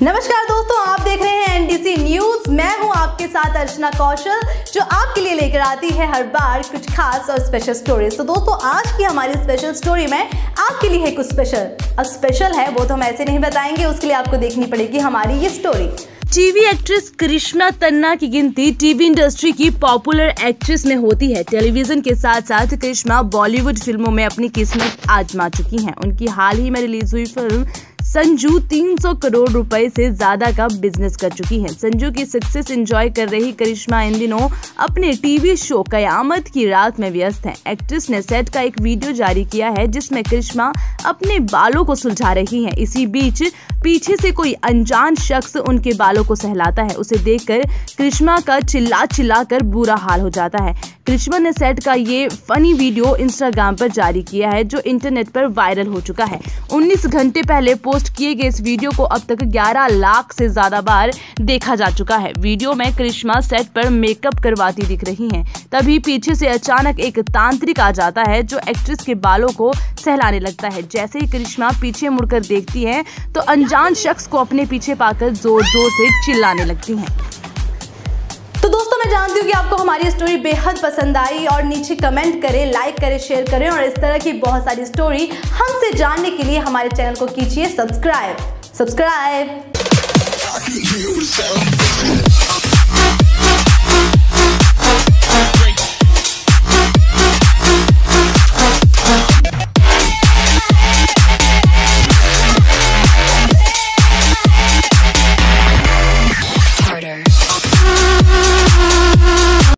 नमस्कार दोस्तों, आप देख रहे हैं एनडीसी न्यूज। मैं हूं आपके साथ अर्चना कौशल, जो आपके लिए लेकर आती है हर बार कुछ खास और स्पेशल स्टोरीज। तो दोस्तों, आज की हमारी स्पेशल स्टोरी में आपके लिए है कुछ स्पेशल। अब स्पेशल है वो तो हम ऐसे नहीं बताएंगे, उसके लिए आपको देखनी पड़ेगी हमारी ये स्टोरी। टीवी एक्ट्रेस करिश्मा तन्ना की गिनती टीवी इंडस्ट्री की पॉपुलर एक्ट्रेस में होती है। टेलीविजन के साथ साथ करिश्मा बॉलीवुड फिल्मों में अपनी किस्मत आजमा चुकी हैं। उनकी हाल ही में रिलीज हुई फिल्म संजू 300 करोड़ रुपए से ज्यादा का बिजनेस कर चुकी है। संजू की सक्सेस एंजॉय कर रही करिश्मा इन दिनों अपने टीवी शो कयामत की रात में व्यस्त हैं। एक्ट्रेस ने सेट का एक वीडियो जारी किया है जिसमें करिश्मा अपने बालों को सुलझा रही हैं। इसी बीच पीछे से कोई अनजान शख्स उनके बालों को सहलाता है। उसे देखकर करिश्मा का चिल्ला कर बुरा हाल हो जाता है। करिश्मा ने सेट का ये फनी वीडियो इंस्टाग्राम पर जारी किया है, जो इंटरनेट पर वायरल हो चुका है। 19 घंटे पहले पोस्ट किए गए इस वीडियो को अब तक 11 लाख से ज्यादा बार देखा जा चुका है। वीडियो में करिश्मा सेट पर मेकअप करवाती दिख रही हैं। तभी पीछे से अचानक एक तांत्रिक आ जाता है जो एक्ट्रेस के बालों को सहलाने लगता है। जैसे ही करिश्मा पीछे मुड़कर देखती है तो अनजान शख्स को अपने पीछे पाकर जोर जोर से चिल्लाने लगती हैं। तो दोस्तों, मैं जानती हूँ कि आपको हमारी स्टोरी बेहद पसंद आई और नीचे कमेंट करें, लाइक करें, शेयर करें और इस तरह की बहुत सारी स्टोरी हमसे जानने के लिए हमारे चैनल को कीजिए सब्सक्राइब।